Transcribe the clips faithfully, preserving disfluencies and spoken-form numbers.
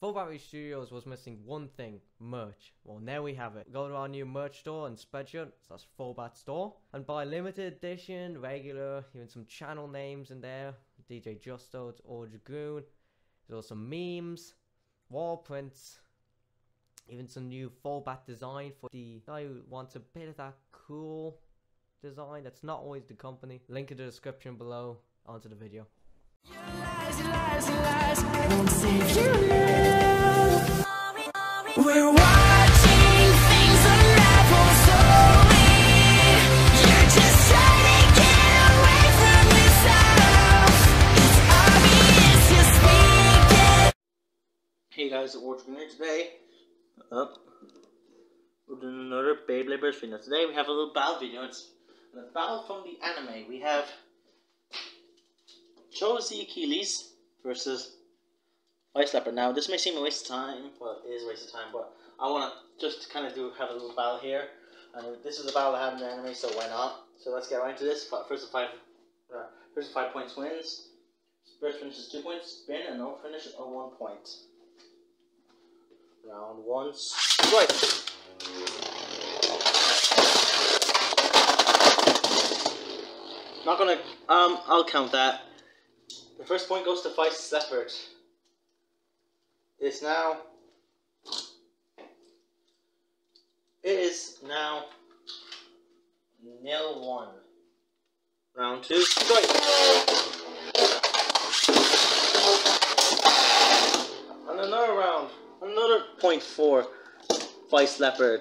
Full Battery Studios was missing one thing, merch. Well, now we have it. Go to our new merch store and Spreadshirt, so that's Full Bat Store, and buy limited edition, regular, even some channel names in there. D J Justo, it's Or Dragoon. There's also memes, wall prints, even some new Full Bat design for the guy who wants a bit of that cool design that's not always the company. Link in the description below. Onto the video. Lies, lies, lies, won't save you now. We're watching things unravel slowly. You're just trying to get away from yourself. It's obvious you're sneaking. Hey guys, it's Or Dragoon here today. Up. We're doing another Beyblade Burst video. Today we have a little battle video. It's a battle from the anime. We have Chozi Achilles versus Vice Leopard. Now, this may seem a waste of time. Well, it is a waste of time, but I want to just kind of do have a little battle here. And this is a battle I have in the anime, so why not? So let's get right into this. First of five, uh, first of five points wins. First finish is two points. Spin and no finish are one point. Round one, strike. Not gonna. Um, I'll count that. The first point goes to Vice Leopard. It's now. It is now nil one. Round two, strike. And another round, another point for Vice Leopard.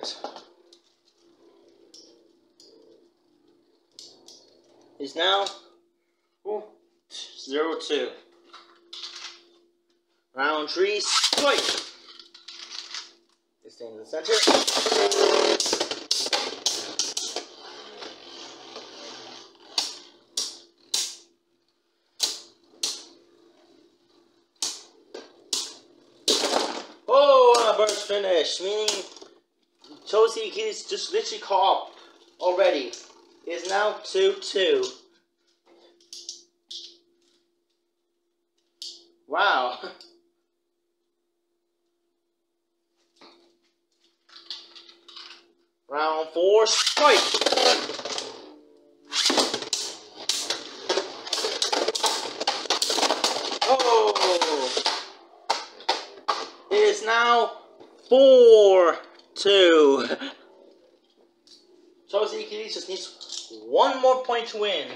Is now oh, zero two. Round three, strike. Stay in the center. Oh, and a burst finish, meaning Chozi Achilles just literally caught up already. Is now two two. Wow. Round four, strike. Oh. It is now four two. Chozi Achilles just needs one more point to win.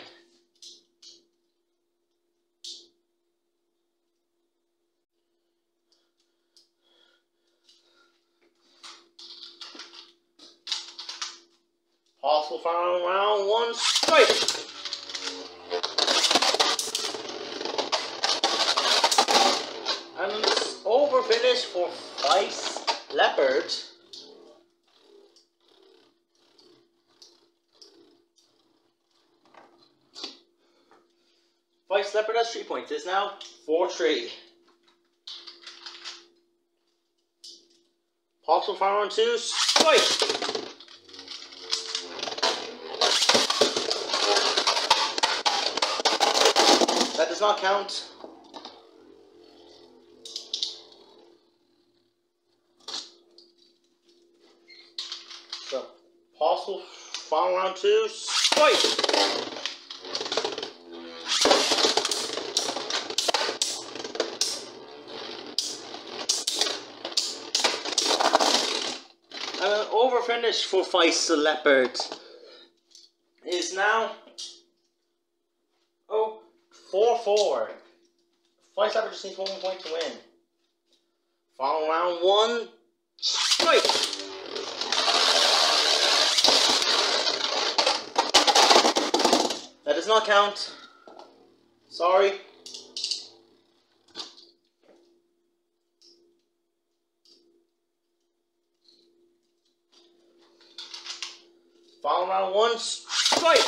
Possible final round one, strike. And it's over finish for Vice Leopard. Vice Leopard has three points. It's now four three. Possible final round two, strike. That does not count. So, possible final round two, strike. And an over finish for Vice Leopard is now oh four four. Vice Leopard just needs one more point to win. Final round one, strike. That does not count. Sorry. Final round one, strike.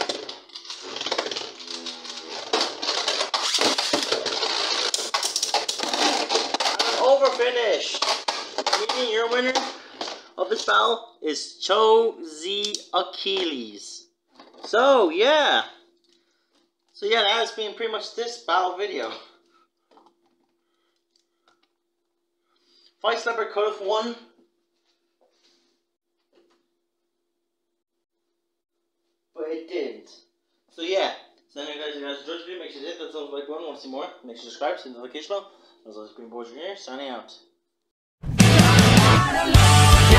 Over finish. Meaning your winner of this battle is Chozi Achilles. So yeah. So yeah, that has been pretty much this battle video. Ice Leopard could have won. But it didn't. So yeah. So anyway guys, you guys enjoyed the video, make sure to hit that thumbs up like button. Want to see more? Make sure to subscribe, hit the notification bell. As always, Green Boys are here, signing out.